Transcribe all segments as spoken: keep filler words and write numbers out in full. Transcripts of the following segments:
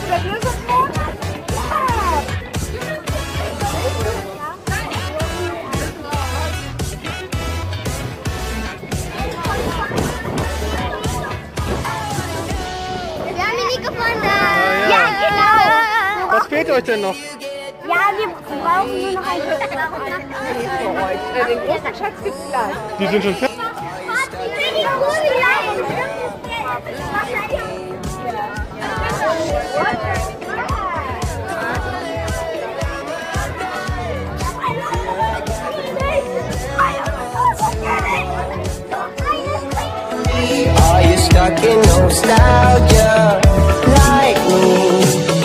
der Lösungsmond? Wir haben ihn nicht gefunden. Ja, ja. Ja, genau. Was fehlt euch denn noch? Ja, wir brauchen nur noch einen Für euch. Äh, den großen Schatz gibt's gleich. Die sind schon fertig. Are you stuck in nostalgia like me?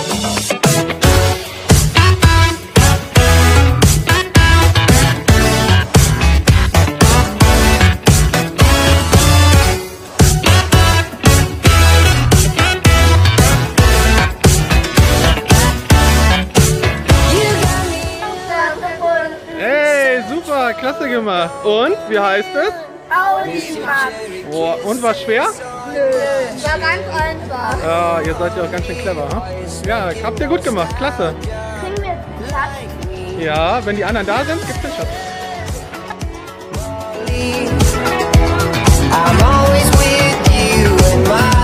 Hey, super, klasse gemacht. Und, wie heißt es? Oh, und war schwer? Nö, war ganz einfach. Ja, ihr seid ja auch ganz schön clever. Hm? Ja, habt ihr gut gemacht, klasse. Kriegen wir jetzt einen Schatz? Ja, wenn die anderen da sind, gibt's den Schatz. I'm always with you in my